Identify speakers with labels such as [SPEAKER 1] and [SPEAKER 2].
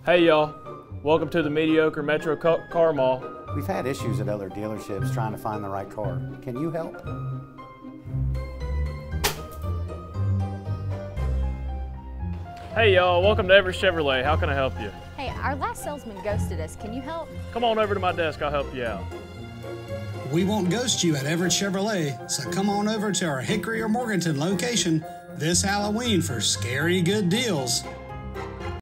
[SPEAKER 1] Hey y'all, welcome to the mediocre Metro Car Mall.
[SPEAKER 2] We've had issues at other dealerships trying to find the right car. Can you help?
[SPEAKER 1] Hey y'all, welcome to Everett Chevrolet. How can I help you?
[SPEAKER 3] Hey, our last salesman ghosted us. Can you help?
[SPEAKER 1] Come on over to my desk, I'll help you out.
[SPEAKER 4] We won't ghost you at Everett Chevrolet, so come on over to our Hickory or Morganton location this Halloween for scary good deals.